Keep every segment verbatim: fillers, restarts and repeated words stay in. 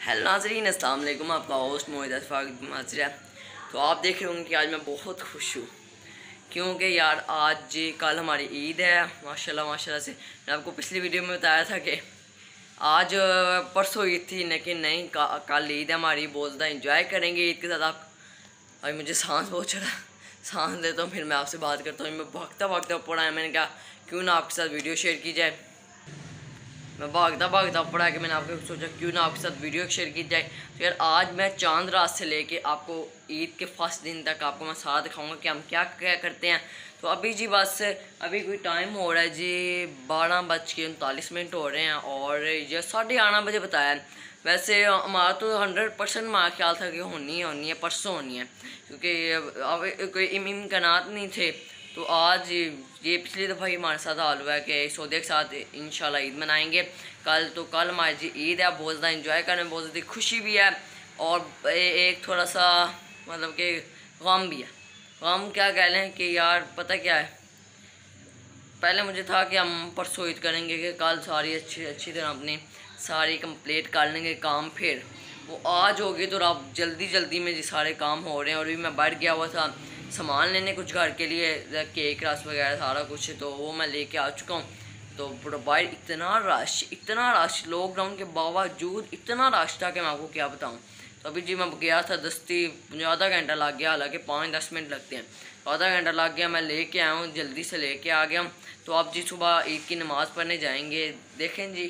Hello नाज़रीन, अस्सलाम वालेकुम। आपका होस्ट मोहित अशफाक माजरा। तो आप देख रहे होंगे कि आज मैं बहुत खुश हूँ क्योंकि यार आज कल हमारी ईद है। माशाल्लाह माशाल्लाह से मैं आपको पिछली वीडियो में बताया था कि आज परसों ईद थी, लेकिन नहीं, कल ईद है हमारी। बहुत ज़्यादा इंजॉय करेंगे ईद के साथ। आप अभी मुझे सांस बहुत चढ़ा, सांस लेता हूँ फिर मैं आपसे बात करता हूँ। मैं भागता भागता पड़ा है, मैंने कहा क्यों ना आपके साथ वीडियो शेयर की जाए। मैं भागता भागता पड़ा कि मैंने आपको सोचा क्यों ना आपके साथ वीडियो शेयर की जाए। तो यार आज मैं चांद रात से लेके आपको ईद के फर्स्ट दिन तक आपको मैं साथ दिखाऊंगा कि हम क्या क्या करते हैं। तो अभी जी बस अभी कोई टाइम हो रहा है जी, बारह बज के उनतालीस मिनट हो रहे हैं और ये साढ़े ग्यारह बजे बताया है। वैसे हमारा तो हंड्रेड परसेंट हमारा ख्याल था कि होनी है होनी है परसों होनी है, क्योंकि अब कोई इम्कानात नहीं थे। तो आज ये पिछली दफ़ा ही हमारे साथ हाल हुआ है कि सऊदी के साथ इंशाल्लाह ईद मनाएंगे कल। तो कल हमारी जी ईद है, बहुत ज़्यादा इंजॉय करने में बहुत ज़्यादा खुशी भी है और एक थोड़ा सा मतलब कि गम भी है। गम क्या कह लें कि यार पता क्या है, पहले मुझे था कि हम परसों ईद करेंगे कि कल सारी अच्छी अच्छी तरह अपनी सारी कंप्लीट कर लेंगे काम, फिर वो आज होगी। तो अब जल्दी जल्दी में जी सारे काम हो रहे हैं और भी मैं बैठ गया हुआ था सामान लेने कुछ घर के लिए, केक रस वगैरह सारा कुछ, तो वो मैं लेके आ चुका हूँ। तो प्रोवाइड इतना रश इतना रश लॉकडाउन के बावजूद इतना रश था कि मैं आपको क्या बताऊँ। तो अभी जी मैं गया था दस्ती, मुझे आधा घंटा लग गया, हालांकि पाँच दस मिनट लगते हैं, तो आधा घंटा लग गया, मैं लेके आया हूँ, जल्दी से लेके आ गया। तो आप जी सुबह ईद की नमाज़ पढ़ने जाएंगे। देखें जी,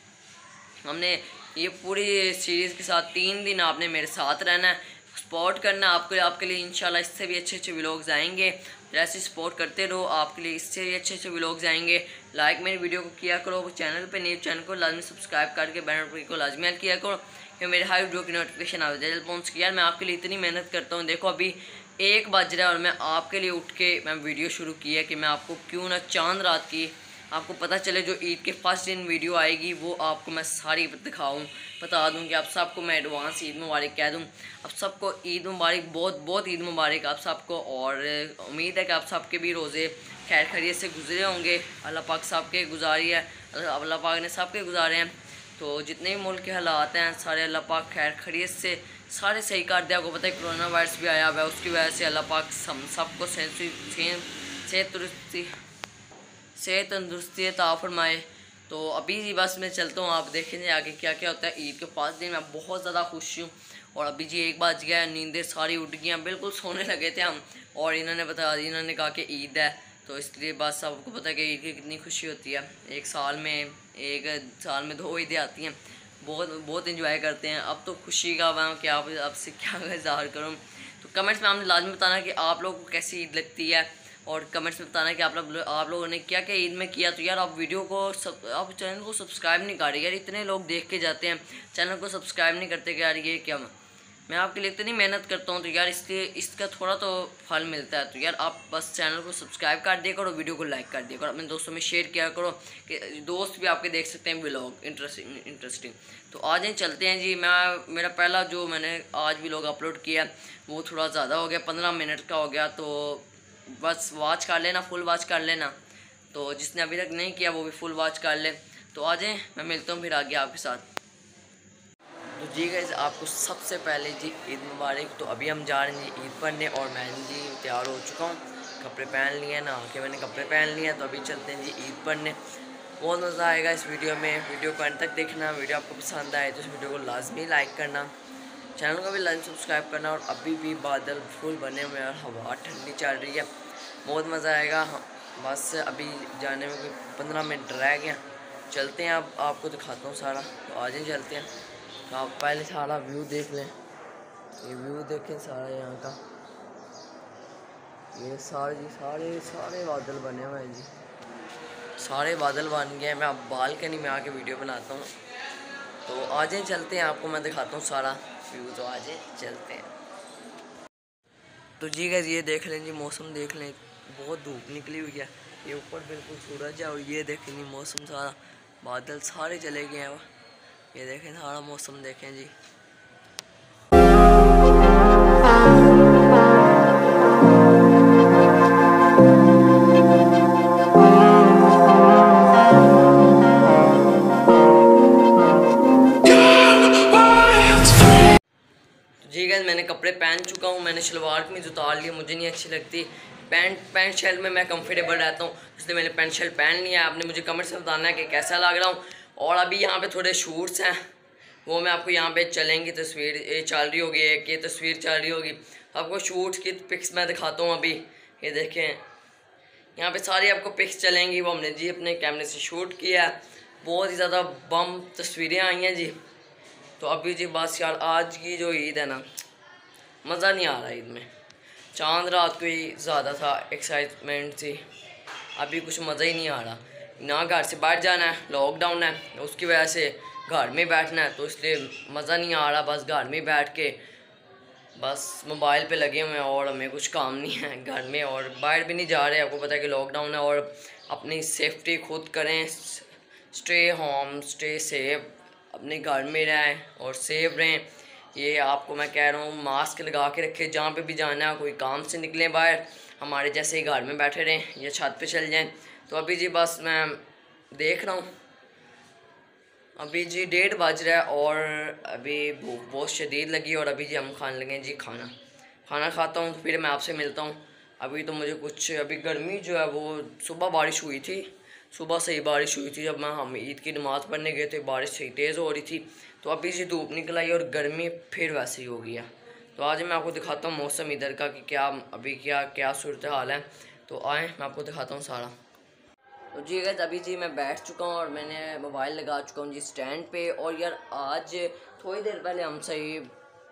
हमने ये पूरी सीरीज़ के साथ तीन दिन आपने मेरे साथ रहना है, सपोर्ट करना आपके आपके लिए इंशाल्लाह इससे भी अच्छे अच्छे व्लॉग्स आएंगे। जैसे सपोर्ट करते रहो, आपके लिए इससे भी अच्छे अच्छे व्लॉग्स आएंगे। लाइक मेरी वीडियो को किया करो, चैनल पे न्यू चैनल को लाजमी सब्सक्राइब करके बेल नोटिफिकेशन को लाजमी ऐड किया करो कि मेरे हर वीडियो की नोटिफिकेशन आ जाए पहुँच किया। मैं आपके लिए इतनी मेहनत करता हूँ। देखो अभी एक बज रहा है और मैं आपके लिए उठ के मैं वीडियो शुरू की है कि मैं आपको क्यों ना चांद रात की आपको पता चले, जो ईद के फर्स्ट दिन वीडियो आएगी वो आपको मैं सारी दिखाऊं, बता दूं कि आप सबको मैं एडवांस ईद मुबारक कह दूं। आप सबको ईद मुबारक, बहुत बहुत ईद मुबारक आप सबको। और उम्मीद है कि आप सबके भी रोज़े खैर खैरियत से गुजरे होंगे। अल्लाह पाक सबके गुजारी है, अल्लाह पाक ने सबके गुजारे हैं। तो जितने भी मुल्क के हालात हैं सारे अल्लाह पाक खैर खैरियत से सारे सही कर दिया। आपको पता है कोरोना वायरस भी आया हुआ है, उसकी वजह से अल्लाह पाक हम सबको सेहत तंदुरुस्ती सेहत तंदुरुस्ती अता फरमाए। तो अभी जी बस मैं चलता हूँ, आप देखेंगे आगे क्या क्या होता है। ईद के पाँच दिन मैं बहुत ज़्यादा खुश हूँ और अभी जी एक बज गया, नींदें सारी उठ गई हैं, बिल्कुल सोने लगे थे हम और इन्होंने बता इन्होंने कहा कि ईद है, तो इसलिए बस आपको पता है कि ईद की कितनी खुशी होती है। एक साल में एक साल में दो ईदें आती हैं, बहुत बहुत इंजॉय करते हैं। अब तो खुशी का मैं क्या आप आपसे क्या इज़हार करूँ। तो कमेंट्स में आपने लाजमी बताना कि आप लोगों को कैसी ईद लगती है और कमेंट्स में बताना कि आप लोग आप लोगों ने क्या क्या ईद में किया। तो यार आप वीडियो को सब आप चैनल को सब्सक्राइब नहीं कर रहे यार, इतने लोग देख के जाते हैं चैनल को सब्सक्राइब नहीं करते कि यार ये क्या, मैं आपके लिए इतनी मेहनत करता हूँ तो यार इसलिए इसका थोड़ा तो फल मिलता है। तो यार आप बस चैनल को सब्सक्राइब कर दिया करो, वीडियो को लाइक कर दिया करो, अपने दोस्तों में शेयर किया करो कि दोस्त भी आपके देख सकते हैं व्लॉग इंटरेस्टिंग इंटरेस्टिंग तो आज ही चलते हैं जी। मैं मेरा पहला जो मैंने आज व्लॉग अपलोड किया वो थोड़ा ज़्यादा हो गया, पंद्रह मिनट का हो गया, तो बस वॉच कर लेना, फुल वॉच कर लेना। तो जिसने अभी तक नहीं किया वो भी फुल वॉच कर ले। तो आ जाएँ, मैं मिलता हूँ फिर आगे आपके साथ। तो जी गाइस आपको सबसे पहले जी ईद मुबारक। तो अभी हम जा रहे हैं जी ईद पढ़ने और मैं जी तैयार हो चुका हूँ, कपड़े पहन लिए ना कि मैंने कपड़े पहन लिए। तो अभी चलते हैं जी ईद पढ़ने, बहुत मज़ा आएगा इस वीडियो में। वीडियो को अंत तक देखना, वीडियो आपको पसंद आए तो इस वीडियो को लाजमी लाइक करना, चैनल को भी लाइक सब्सक्राइब करना। और अभी भी बादल फुल बने हुए और हवा ठंडी चल रही है, बहुत मज़ा आएगा। बस अभी जाने में कोई पंद्रह मिनट रह गए, चलते हैं। अब आपको दिखाता हूँ सारा, तो आज ही चलते हैं। तो आप पहले सारा व्यू देख लें, ये व्यू देखें सारा यहाँ का, ये सारे जी सारे सारे बादल बने हुए हैं जी, सारे बादल बन गए हैं। मैं अब बालकनी में आके वीडियो बनाता हूँ। तो आज ही चलते हैं, आपको मैं दिखाता हूँ सारा व्यू। तो आज ही चलते हैं। तो जी गाइस ये देख लें जी, मौसम देख लें, बहुत धूप निकली हुई है, ये ऊपर बिल्कुल सूरज है और ये देखें जी मौसम सारा बादल सारे चले गए हैं। ये देखें सारा मौसम देखें जी। जी गाइस मैंने कपड़े पहन चुका हूँ, मैंने शलवार कमीज उतार ली, मुझे नहीं अच्छी लगती। पैंट पैंट शर्ट में मैं कंफर्टेबल रहता हूँ, इसलिए मैंने पैंट शर्ट पहन लिया। आपने मुझे कमेंट से बताना है कि कैसा लग रहा हूँ। और अभी यहाँ पे थोड़े शूट्स हैं, वो मैं आपको यहाँ पे चलेंगी तस्वीर ये चल रही होगी, एक ये तस्वीर चल रही होगी, तो आपको शूट्स की पिक्स मैं दिखाता हूँ। अभी ये देखें, यहाँ पे सारी आपको पिक्स चलेंगी, वो हमने जी अपने कैमरे से शूट किया है। बहुत ही ज़्यादा बम तस्वीरें आई हैं जी। तो अभी जी बस यार, आज की जो ईद है ना, मज़ा नहीं आ रहा ईद में। चांद रात को ही ज़्यादा था, एक्साइटमेंट थी, अभी कुछ मज़ा ही नहीं आ रहा। ना घर से बाहर जाना है, लॉकडाउन है, उसकी वजह से घर में बैठना है, तो इसलिए मज़ा नहीं आ रहा। बस घर में बैठ के बस मोबाइल पे लगे हुए हैं और हमें कुछ काम नहीं है घर में, और बाहर भी नहीं जा रहे। आपको पता है कि लॉकडाउन है, और अपनी सेफ्टी खुद करें, स्टे होम, स्टे सेफ, अपने घर में रहें और सेफ रहें। ये आपको मैं कह रहा हूँ, मास्क लगा के रखें जहाँ पे भी जाना है। कोई काम से निकलें बाहर, हमारे जैसे ही घर में बैठे रहें या छत पे चल जाएं। तो अभी जी बस मैं देख रहा हूँ, अभी जी डेढ़ बज रहा है और अभी भूख बहुत शदीद लगी, और अभी जी हम खाने लगे जी खाना खाना खाता हूँ, फिर मैं आपसे मिलता हूँ। अभी तो मुझे कुछ, अभी गर्मी जो है वो, सुबह बारिश हुई थी, सुबह से ही बारिश हुई थी, जब मैं हम ईद की नमाज़ पढ़ने गए थे बारिश सही तेज़ हो रही थी। तो अभी जी धूप निकल आई और गर्मी फिर वैसे ही हो गया। तो आज मैं आपको दिखाता हूँ मौसम इधर का कि क्या अभी क्या क्या सूरत हाल है। तो आए मैं आपको दिखाता हूँ सारा। तो जी गाइस अभी जी मैं बैठ चुका हूँ और मैंने मोबाइल लगा चुका हूँ जी स्टैंड पे। और यार आज थोड़ी देर पहले हम सही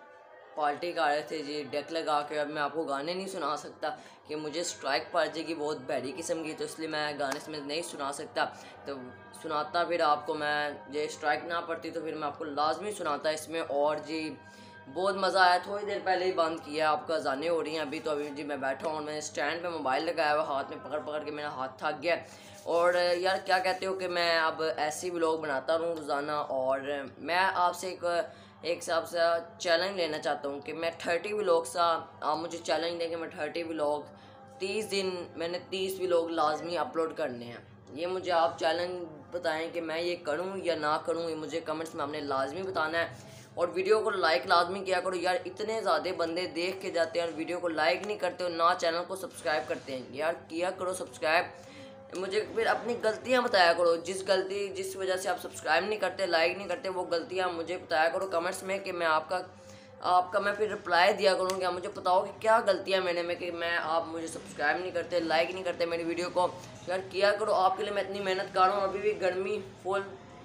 पार्टी कर रहे थे जी डेक लगा के। अब मैं आपको गाने नहीं सुना सकता कि मुझे स्ट्राइक पड़ जाएगी बहुत बड़ी किस्म की, तो इसलिए मैं गाने समेत नहीं सुना सकता। तो सुनाता फिर आपको मैं, जे स्ट्राइक ना पड़ती तो फिर मैं आपको लाजमी सुनाता इसमें। और जी बहुत मज़ा आया, थोड़ी देर पहले ही बंद किया, आपका अज़ानें हो रही हैं अभी। तो अभी जी मैं बैठा हूँ और मैंने स्टैंड पे मोबाइल लगाया हुआ, हाथ में पकड़ पकड़ के मेरा हाथ थक गया। और यार क्या कहते हो कि मैं अब ऐसे व्लॉग बनाता रहूँ रोज़ाना। और मैं आपसे एक एक हिसाब से चैलेंज लेना चाहता हूँ कि मैं थर्टी व्लॉग सा, आप मुझे चैलेंज दें कि मैं थर्टी व्लॉग तीस दिन मैंने तीस व्लॉग लाजमी अपलोड करने हैं। ये मुझे आप चैलेंज बताएं कि मैं ये करूँ या ना करूँ, ये मुझे कमेंट्स में आपने लाजमी बताना है। और वीडियो को लाइक लाजमी किया करो यार, इतने ज़्यादा बंदे देख के जाते हैं और वीडियो को लाइक नहीं करते और ना चैनल को सब्सक्राइब करते हैं। यार किया करो सब्सक्राइब, मुझे फिर अपनी गलतियां बताया करो, जिस गलती जिस वजह से आप सब्सक्राइब नहीं करते, लाइक नहीं करते, वो गलतियां मुझे बताया करो कमेंट्स में कि मैं आपका आपका मैं फिर रिप्लाई दिया करूँ। क्या मुझे बताओ कि क्या गलतियां मैंने में कि मैं आप मुझे सब्सक्राइब नहीं करते, लाइक नहीं करते मेरी वीडियो को। यार किया करो, आपके लिए मैं इतनी मेहनत कर रहा हूँ। अभी भी गर्मी फुल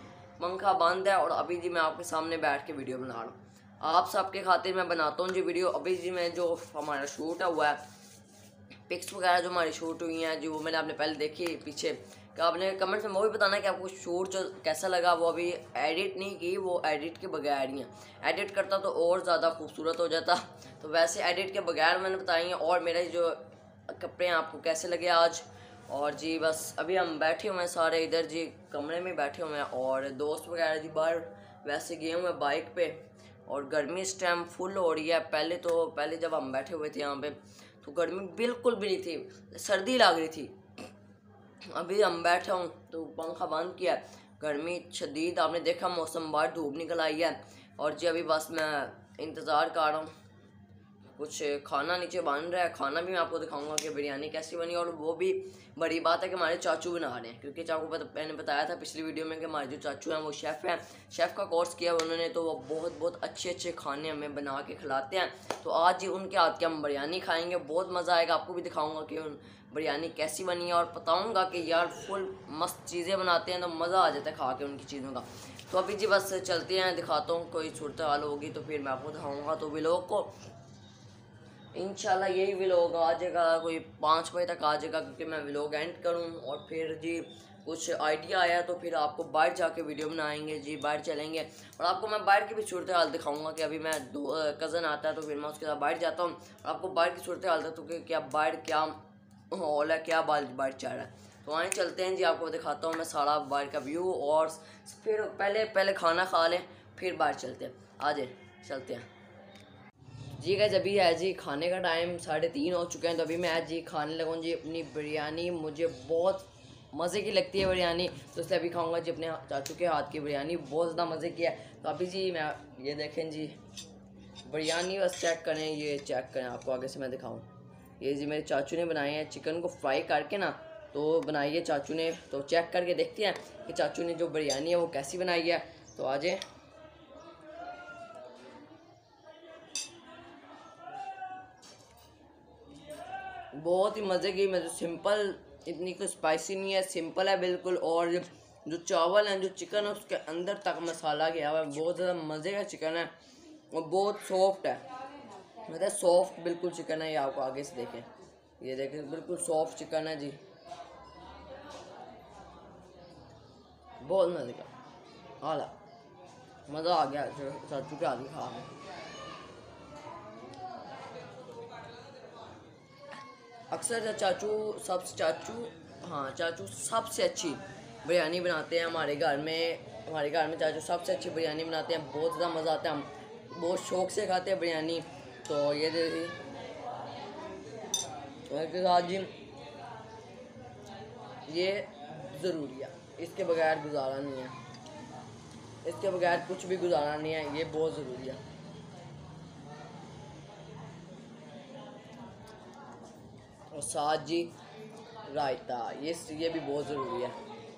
पंखा बंद है और अभी जी मैं आपके सामने बैठ के वीडियो बना रहा हूँ, आप सबके खातिर मैं बनाता हूँ जी वीडियो। अभी जी मैं जो हमारा शूट हुआ है, पिक्स वगैरह जो हमारी शूट हुई हैं जो मैंने आपने पहले देखी पीछे, कि आपने कमेंट्स में वो भी बताना कि आपको शूट जो कैसा लगा। वो अभी एडिट नहीं की, वो एडिट के बगैर ही हैं। एडिट करता तो और ज़्यादा खूबसूरत हो जाता, तो वैसे एडिट के बगैर मैंने बताई हैं। और मेरे जो कपड़े हैं आपको कैसे लगे आज। और जी बस अभी हम बैठे हुए हैं सारे इधर जी कमरे में बैठे हुए हैं, और दोस्त वगैरह जी बाहर वैसे गए हुए हैं बाइक पे। और गर्मी इस टाइम फुल हो रही है। पहले तो पहले जब हम बैठे हुए थे यहाँ पे तो गर्मी बिल्कुल भी नहीं थी, सर्दी लग रही थी। अभी हम बैठे हूँ तो पंखा बंद किया, गर्मी शदीद, आपने देखा मौसम बाहर धूप निकल आई है। और जी अभी बस मैं इंतज़ार कर रहा हूँ, कुछ खाना नीचे बन रहा है, खाना भी मैं आपको दिखाऊंगा कि बिरयानी कैसी बनी। और वो भी बड़ी बात है कि हमारे चाचू बना रहे हैं, क्योंकि चाचू को मैंने बताया था पिछली वीडियो में कि हमारे जो चाचू हैं वो शेफ़ हैं, शेफ़ का कोर्स किया उन्होंने, तो वो बहुत बहुत अच्छे अच्छे खाने हमें बना के खिलाते हैं। तो आज ही उनके हाथ की हम बिरयानी खाएँगे, बहुत मज़ा आएगा। आपको भी दिखाऊँगा कि उन बिरयानी कैसी बनी है, और बताऊँगा कि यार फुल मस्त चीज़ें बनाते हैं, तो मज़ा आ जाता है खा के उनकी चीज़ों का। तो अभी जी बस चलते हैं, दिखाता हूँ, कोई सूरत हाल होगी तो फिर मैं आपको दिखाऊँगा। तो व्लॉग को इंशाल्लाह यही व्लॉग आ जाएगा, कोई पाँच बजे तक आ जाएगा, क्योंकि मैं व्लॉग एंड करूँ। और फिर जी कुछ आइडिया आया तो फिर आपको बाहर जाके वीडियो बनाएंगे जी, बाहर चलेंगे और आपको मैं बाहर की भी सूरत हाल दिखाऊंगा कि अभी मैं दो कज़न आता है तो फिर मैं उसके साथ बाहर जाता हूँ और आपको बाहर की सूरत हाल तो कि क्या बाहर क्या माहौल है, क्या बाहर बाहर चल रहा है। तो आए चलते हैं जी, आपको दिखाता हूँ मैं सारा बाहर का व्यू। और फिर पहले पहले खाना खा लें फिर बाहर चलते हैं, आ जाए चलते हैं जी। गाइस अभी है जी खाने का टाइम, साढ़े तीन हो चुके हैं। तो अभी मैं आज जी खाने लगूँ जी अपनी बिरयानी, मुझे बहुत मज़े की लगती है बिरयानी, तो इसलिए अभी खाऊंगा जी अपने चाचू के हाथ की बिरयानी, बहुत ज़्यादा मज़े की है। तो अभी जी मैं ये देखें जी बिरयानी बस चेक करें, ये चेक करें, आपको आगे से मैं दिखाऊं। ये जी मेरे चाचू ने बनाए हैं, चिकन को फ्राई करके ना तो बनाई है चाचू ने। तो चेक करके देखते हैं कि चाचू ने जो बिरयानी है वो कैसी बनाई है। तो आ जाए। बहुत ही मज़े की, मतलब सिंपल, इतनी कोई स्पाइसी नहीं है, सिंपल है बिल्कुल। और जो चावल हैं, जो चिकन है, उसके अंदर तक मसाला गया हुआ है। बहुत ज़्यादा मज़े का चिकन है और बहुत सॉफ्ट है, मतलब सॉफ्ट बिल्कुल चिकन है। ये आपको आगे से देखें, ये देखें बिल्कुल सॉफ्ट चिकन है जी, बहुत मज़े का, आला मज़ा आ गया चाचू के आगे खा में। अक्सर चाचू सबसे चाचू हाँ चाचू सबसे अच्छी बिरयानी बनाते हैं हमारे घर में। हमारे घर में चाचू सबसे अच्छी बिरयानी बनाते हैं, बहुत ज़्यादा मज़ा आता है, हम बहुत शौक़ से खाते हैं बिरयानी। तो ये देखिए आज जी, ये ज़रूरी है, इसके बगैर गुजारा नहीं है, इसके बगैर कुछ भी गुजारा नहीं है, ये बहुत ज़रूरी है। और साथ जी रायता, ये ये भी बहुत ज़रूरी है।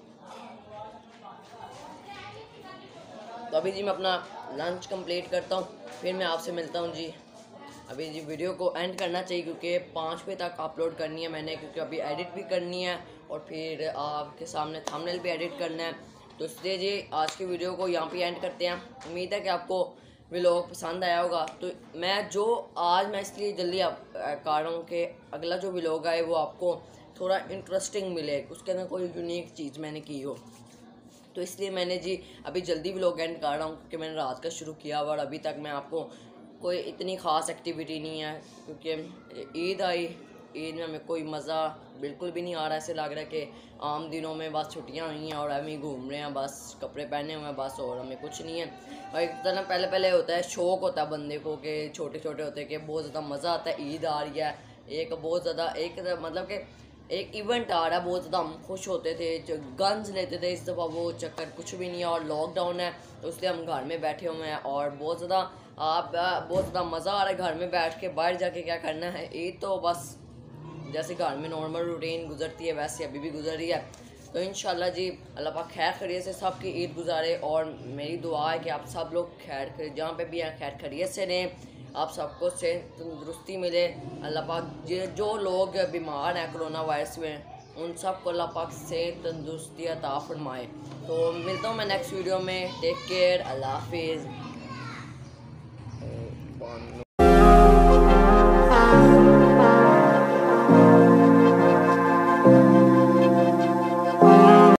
तो अभी जी मैं अपना लंच कंप्लीट करता हूँ, फिर मैं आपसे मिलता हूँ जी। अभी जी वीडियो को एंड करना चाहिए क्योंकि पाँच बजे तक अपलोड करनी है मैंने, क्योंकि अभी एडिट भी करनी है और फिर आपके सामने थंबनेल भी एडिट करना है। तो इसलिए जी आज की वीडियो को यहाँ पे एंड करते हैं। उम्मीद है कि आपको व्लॉग पसंद आया होगा। तो मैं जो आज मैं इसलिए जल्दी आप कर रहा हूँ कि अगला जो व्लॉग आए वो आपको थोड़ा इंटरेस्टिंग मिले, उसके अंदर कोई यूनिक चीज़ मैंने की हो। तो इसलिए मैंने जी अभी जल्दी व्लॉग एंड कर रहा हूँ क्योंकि मैंने रात का शुरू किया और अभी तक मैं आपको कोई इतनी ख़ास एक्टिविटी नहीं है, क्योंकि ईद आई, ईद में हमें कोई मज़ा बिल्कुल भी नहीं आ रहा। ऐसे लग रहा है कि आम दिनों में बस छुट्टियां हुई हैं और हम ही घूम रहे हैं, बस कपड़े पहने हुए हैं बस, और हमें कुछ नहीं है। और एक तरह पहले पहले होता है, शौक़ होता है बंदे को कि छोटे छोटे होते हैं कि बहुत ज़्यादा मज़ा आता है, ईद आ रही है, एक बहुत ज़्यादा एक मतलब कि एक इवेंट आ रहा है, बहुत ज़्यादा हम खुश होते थे, जो गन्स लेते थे। इस दफ़ा वो चक्कर कुछ भी नहीं है और लॉकडाउन है, तो इसलिए हम घर में बैठे हुए हैं और बहुत ज़्यादा आप बहुत ज़्यादा मज़ा आ रहा है घर में बैठ के। बाहर जाके क्या करना है, ईद तो बस जैसे घर में नॉर्मल रूटीन गुजरती है वैसे अभी भी गुजर रही है। तो इंशाल्लाह जी अल्लाह पाक खैर खैरियत से सबकी ईद गुजारे। और मेरी दुआ है कि आप सब लोग खैर खैर जहाँ पे भी हैं खैर खैरियत से रहें, आप सबको से तंदुरुस्ती मिले। अल्लाह पाक जो लोग बीमार हैं कोरोना वायरस में, उन सब को अल्लाह पाक से तंदुरुस्ती अता फरमाए। तो मिलता हूँ मैं नेक्स्ट वीडियो में। टेक केयर, अल्लाह हाफिज़।